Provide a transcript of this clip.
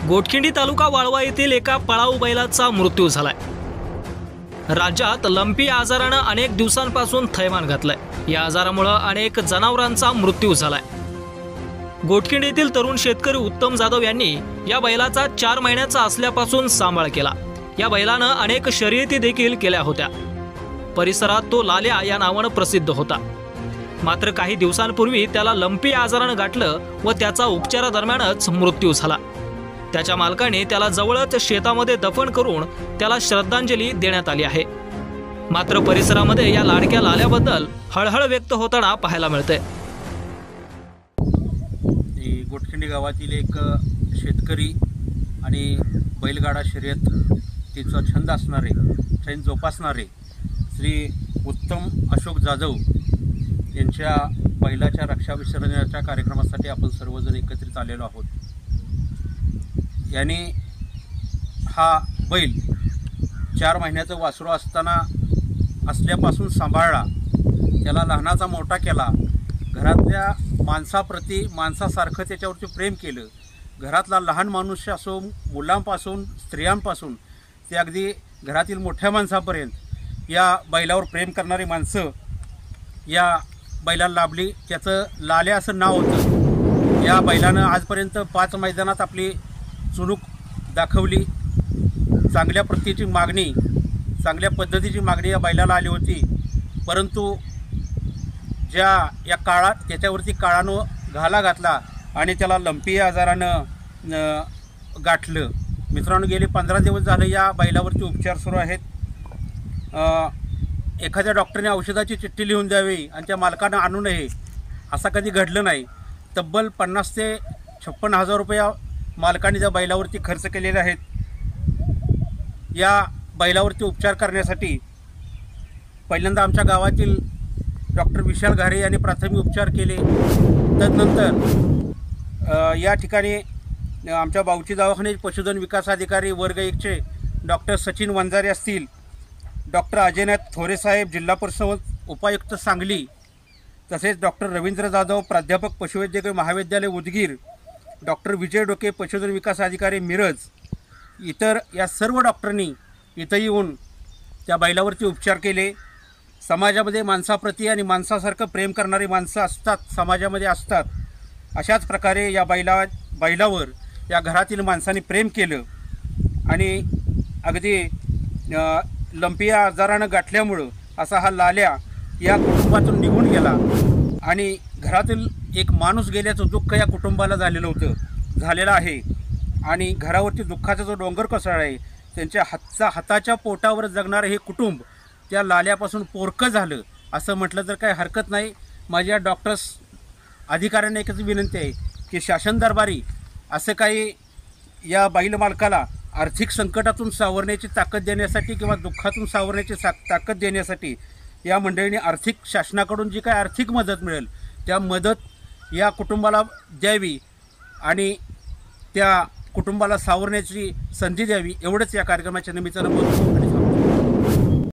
गोटखिंडी तालुका वाळवा येथील एका पळाऊ बैलाचा मृत्यू झालाय। राज्यात लंपी आजारानं अनेक दिवसांपासून थैमान घातलंय। या आजारामुळे अनेक जनावरांचा मृत्यू झालाय। गोटखिंडी येथील तरुण शेतकरी उत्तम जाधव यांनी या बैलाचा 4 महिन्याचा असल्यापासून सांभाळ केला। या बैलानं अनेक शर्यती देखील केल्या होत्या। परिसरात तो लाल्या या नावानं प्रसिद्ध होता। मात्र काही दिवसांपूर्वी त्याला लंपी आजारानं गाठलं व त्याचा उपचारादरम्यानच मृत्यू झाला। त्याच्या मालकाने त्याला जवळच शेतामध्ये दफन करून त्याला श्रद्धांजली देण्यात आली आहे। मात्र परिसरामध्ये या लाडक्या लाल्याबद्दल हळहळ व्यक्त होताना पाहायला मिळते। गोटखिंडी गावातील एक शेतकरी आणि बैलगाडा शर्यत तिचा छंद असणारे, छंद जोपासणारे श्री उत्तम अशोक जाधव यांच्या बैलाच्या रक्षा विसर्जनाच्या कार्यक्रमासाठी आपण सर्वजण एकत्रित आलेलो आहोत। याने हा बैल 4 महिन्याचं वासरू असल्यापासून सांभाळला, त्याला लहानाचा मोठा केला, घरातल्या माणसाप्रती माणसासारखं त्याच्यावरती प्रेम केलं। घरातला लहान मनुष्य असो, मुलांपासून स्त्रियांपासून ते अगदी घरातील मोठ्या माणसापर्यंत या बैलावर प्रेम करणारी माणसं या बैलाला लाभली। त्याचं लाल्या असं नाव होतं। या बैलानं आजपर्यंत 5 मैदानात आपली चुणूक दाखवली। चांगल्या प्रतीची मागणी, चांगल्या पद्धतीची मागणी या बैलाला आली होती। परंतु या काळात त्याच्यावरती काळानं घाला घातला आणि त्याला लंपी आजारानं गाठलं। मित्रांनो, गेले 15 दिवस झाले या बैलावरती उपचार सुरू आहेत। एखाद्या डॉक्टरने औषधाची चिठ्ठी लिहून द्यावी आणि त्या मालकानं आणू नये असं कधी घडलं नाही। तब्बल 50 ते 56 हजार रुपये मालकाने त्या बैलावरती खर्च केलेले आहेत। या बैलावरती उपचार करण्यासाठी पहिल्यांदा आमच्या गावातील डॉक्टर विशाल घारे यांनी प्राथमिक उपचार केले। तदनंतर या ठिकाणी आमच्या बावची दवाखान्याचे पशुधन विकास अधिकारी वर्ग 1चे डॉक्टर सचिन वंजारे असतील, डॉक्टर अजयनाथ थोरेसाहेब जिल्हा परिषद उपायुक्त सांगली, तसेच डॉक्टर रवींद्र जाधव प्राध्यापक पशुवैद्यकीय महाविद्यालय उदगीर, डॉक्टर विजय डोके पशुधन विकास अधिकारी मिरज, इतर या सर्व डॉक्टरांनी इथं येऊन त्या बैलावरती उपचार केले। समाजामध्ये माणसाप्रती आणि माणसासारखं प्रेम करणारी माणसं असतात, समाजामध्ये असतात। अशाच प्रकारे या बैलावर या घरातील माणसांनी प्रेम केलं आणि अगदी लंपी आजारानं गाठल्यामुळं असा हा लाल्या या कुटुंबातून निघून गेला आणि घरातील एक माणूस गेल्याचं दुःख या कुटुंबाला झालेलं आहे आणि घरावरती दुःखाचा जो डोंगर कोसळला आहे, त्यांच्या हाताच्या पोटावर जगणारं हे कुटुंब त्या लाल्यापासून पोरकं झालं असं म्हटलं तर काही हरकत नाही। माझ्या डॉक्टर्स अधिकाऱ्यांना एकच विनंती आहे की शासन दरबारी असं काही या बैल मालकाला आर्थिक संकटातून सावरण्याची ताकद देण्यासाठी किंवा दुःखातून सावरण्याची ताकद देण्यासाठी या मंडळींनी शासनाकडून जी काही आर्थिक मदत मिळेल त्या मदत या कुटुंबाला द्यावी आणि त्या कुटुंबाला सावरण्याची संधी द्यावी, एवढंच या कार्यक्रमाच्या निमित्तानं बोलतो।